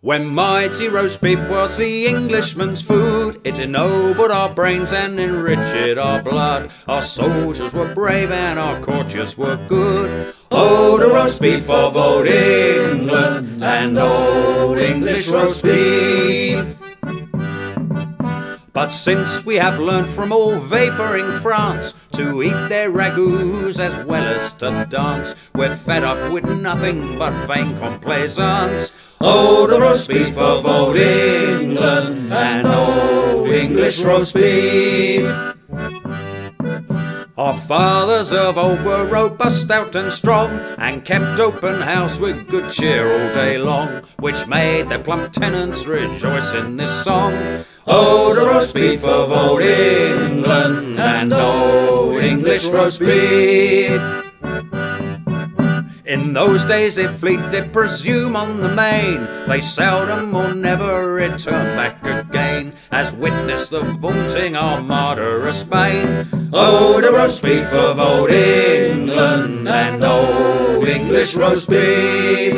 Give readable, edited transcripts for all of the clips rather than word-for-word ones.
When mighty roast beef was the Englishman's food, it ennobled our brains and enriched our blood. Our soldiers were brave and our courtiers were good. Oh, the roast beef of old England and old English roast beef. But since we have learnt from all vapouring France to eat their ragouts as well as to dance, we're fed up with nothing but vain complaisance. Oh, the roast beef of old England and old English roast beef. Our fathers of old were robust, stout and strong, and kept open house with good cheer all day long, which made their plump tenants rejoice in this song. Oh, the roast beef of old England and old English roast beef. In those days if fleet did presume on the main, they seldom or never returned back again, as witness the vaunting armada of Spain. Oh, the roast beef of old England and old English roast beef.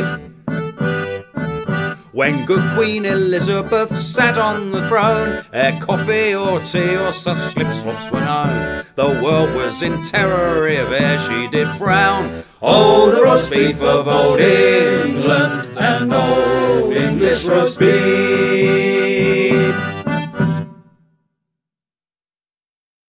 When good Queen Elizabeth sat on the throne, ere coffee or tea or such slip-slops were known, the world was in terror if e'er she did frown. Oh, the roast beef of old England and old English roast beef.